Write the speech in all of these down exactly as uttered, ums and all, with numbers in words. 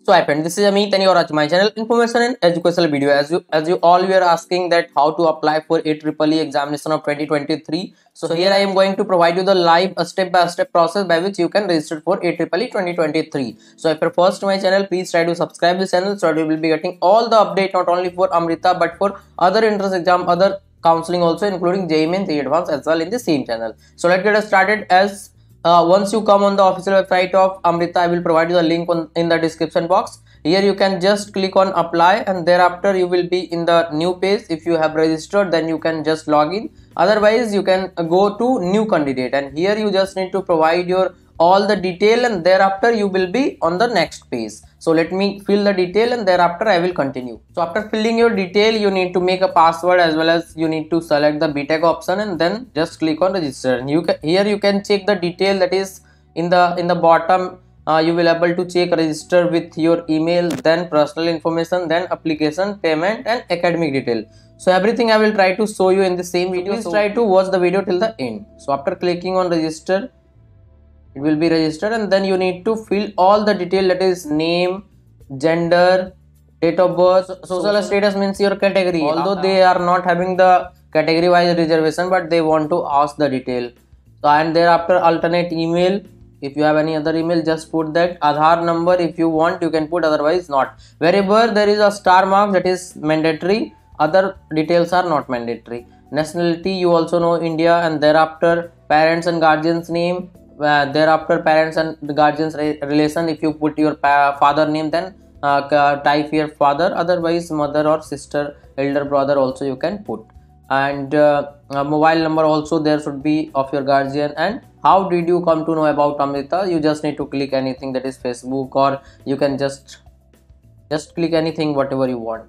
So hi friend, this is Amit and you are at my channel Information and Educational Video. As you as you all were asking that how to apply for A E E E examination of twenty twenty-three. So here I am going to provide you the live step-by-step process by which you can register for A E E E twenty twenty-three. So if you're first to my channel, please try to subscribe this channel so that you will be getting all the update not only for Amrita but for other entrance exam, other counseling also, including J E E Mains, J E E Advanced as well in the same channel. So let's get started. As Uh, once you come on the official website of Amrita, I will provide you the link on, in the description box. Here you can just click on apply and thereafter you will be in the new page. If you have registered, then you can just log in. Otherwise, you can go to new candidate and here you just need to provide your all the detail and thereafter you will be on the next page. So let me fill the detail and thereafter I will continue. So after filling your detail, you need to make a password as well as you need to select the B Tech option and then just click on register. And you can, here you can check the detail that is in the in the bottom. Uh, you will able to check register with your email, then personal information, then application, payment and academic detail. So everything I will try to show you in the same video. Please try to watch the video till the end. So after clicking on register, it will be registered and then you need to fill all the detail, that is name, gender, date of birth. Social status means your category, although they are not having the category wise reservation, but they want to ask the detail. So and thereafter alternate email, if you have any other email just put that. Aadhaar number if you want you can put, otherwise not. Wherever there is a star mark, that is mandatory, other details are not mandatory. Nationality you also know India, and thereafter parents and guardians name. Uh, thereafter parents and the guardians re relation, if you put your father name then uh, type here father, otherwise mother or sister, elder brother also you can put. And uh, a mobile number also there should be of your guardian. And how did you come to know about Amrita? You just need to click anything, that is Facebook, or you can just just click anything whatever you want.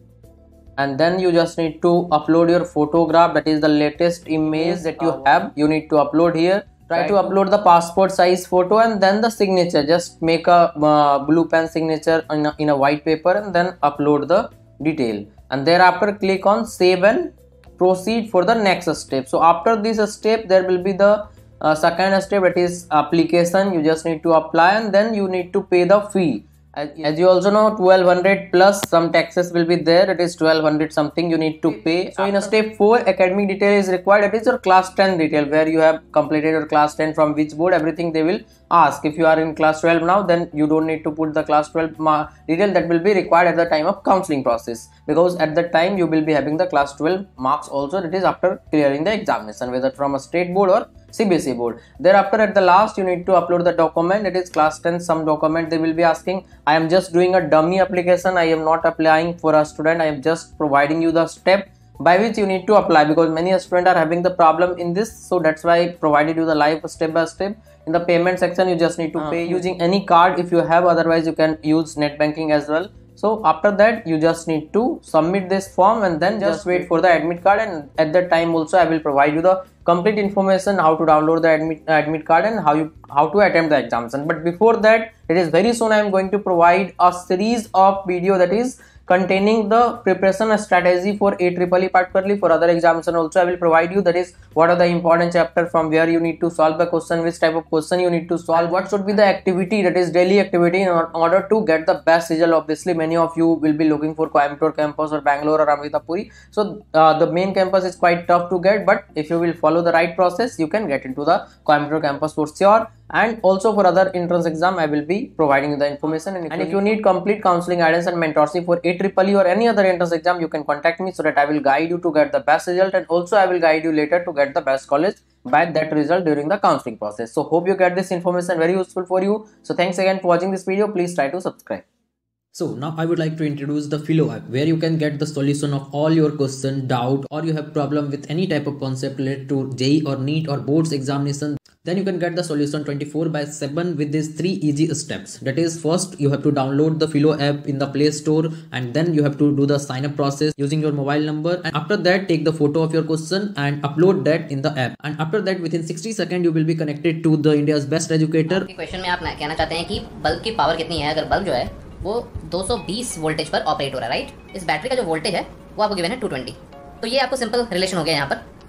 And then you just need to upload your photograph, that is the latest image that you have, you need to upload here. Try to upload the passport size photo and then the signature. Just make a uh, blue pen signature in a, in a white paper and then upload the detail. And thereafter click on save and proceed for the next step. So after this step, there will be the uh, second step, that is application. You just need to apply and then you need to pay the fee. As, as you also know, twelve hundred plus some taxes will be there. It is twelve hundred something you need to pay. So in a step four, academic detail is required. It is your class ten detail, where you have completed your class ten, from which board, everything they will ask. If you are in class twelve now, then you don't need to put the class twelve detail. That will be required at the time of counseling process, because at that time you will be having the class twelve marks also. It is after clearing the examination, whether from a state board or C B S E board. Thereafter at the last you need to upload the document. It is class ten some document they will be asking. I am just doing a dummy application. I am not applying for a student. I am just providing you the step by which you need to apply, because many students are having the problem in this. So that's why I provided you the live step by step. In the payment section you just need to uh, pay using any card if you have, otherwise you can use net banking as well. So after that you just need to submit this form and then just wait for the admit card, and at that time also I will provide you the complete information how to download the admit admit card and how you how to attempt the examination. But before that, it is very soon I am going to provide a series of video that is containing the preparation strategy for A E E E, particularly for other examination also I will provide you. That is, what are the important chapter, from where you need to solve the question, which type of question you need to solve, what should be the activity, that is daily activity, in order to get the best result. Obviously many of you will be looking for Coimbatore campus or Bangalore or Amrita Puri. So uh, the main campus is quite tough to get, but if you will follow the right process, you can get into the Coimbatore campus for sure. And also for other entrance exam I will be providing you the information. And if, and if you need complete counseling guidance and mentorship for A E E E or any other entrance exam, you can contact me so that I will guide you to get the best result, and also I will guide you later to get the best college by that result during the counseling process. So hope you get this information very useful for you. So thanks again for watching this video. Please try to subscribe. So now I would like to introduce the Filo app, where you can get the solution of all your question, doubt, or you have problem with any type of concept related to J E E or NEET or boards examination. Then you can get the solution twenty-four by seven with these three easy steps. That is, first you have to download the Filo app in the Play Store, and then you have to do the sign up process using your mobile number. And after that, take the photo of your question and upload that in the app. And after that, within sixty seconds, you will be connected to the India's best educator. Question में आप कहना चाहते हैं कि bulb की power कितनी है? अगर बल्ब जो है वो दो सौ बीस वोल्टेज पर ऑपरेट हो रहा है, राइट? इस बैटरी का जो वोल्टेज है वो आपको गिवन है टू ट्वेंटी. तो ये आपको सिंपल रिलेशन हो गया यहाँ पर.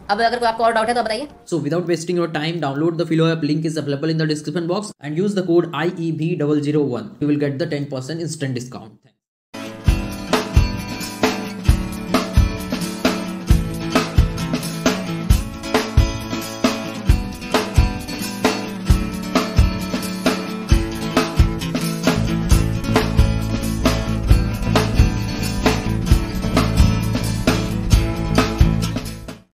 अब अगर कोई आपको और डाउट है तो बताइए। So without wasting your time, download the Filo app. Link is available in the description box and use the code I E B zero zero one. You will get the ten percent instant discount.